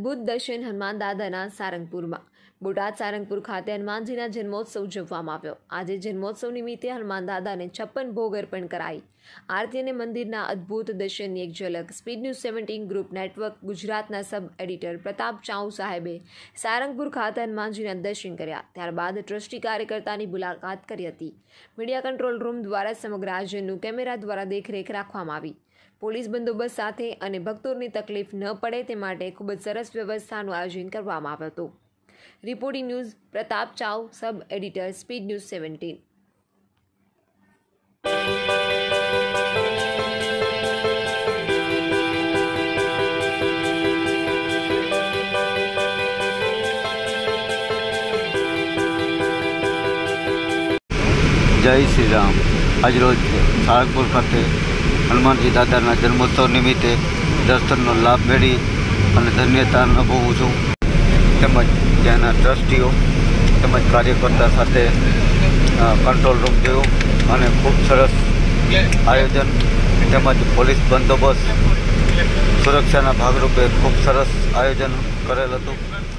અદ્ભુત દર્શન હનુમાન દાદાના સારંગપુરમાં। બોટાદ સારંગપુર ખાતે હનુમાનજીના જન્મોત્સવ ઉજવવામાં આવ્યો। આજે જન્મોત્સવ નિમિત્તે હનુમાન દાદાને 56 ભોગ અર્પણ કરાઈ। આરતી અને મંદિરના અદ્ભુત દર્શનની એક ઝલક સ્પીડ ન્યૂઝ 17 ગ્રુપ નેટવર્ક ગુજરાતના સબ એડિટર પ્રતાપ ચાઉ સાહેબે સારંગપુર ખાતે હનુમાનજીના દર્શન કર્યા। ત્યારબાદ ટ્રસ્ટી કાર્યકર્તાની મુલાકાત કરી હતી। મીડિયા કંટ્રોલ રૂમ દ્વારા સમગ્ર આયોજનનું કેમેરા દ્વારા દેખરેખ રાખવામાં આવી। પોલીસ બંદોબસ્ત સાથે અને ભક્તોની તકલીફ ન પડે તે માટે ખૂબ જ સરસ વ્યવસ્થાનું આયોજન કરવામાં આવ્યું હતું। Reporting news Pratap Chau, sub editor speed news 17। जय श्री राम। आज रोज सारंगपुर खाते हनुमानजी दादा जन्मोत्सव निमित्ते दर्शनનો લાભ મેળવી અને ધન્યતા અનુભવું છું। તેમજ ત્યાંના ટ્રસ્ટીઓ તેમજ કાર્યકર્તા સાથે કંટ્રોલ રૂમ જોયો અને ખૂબ સરસ આયોજન તેમજ પોલીસ બંદોબસ્ત સુરક્ષાના ભાગરૂપે ખૂબ સરસ આયોજન કરેલ હતું।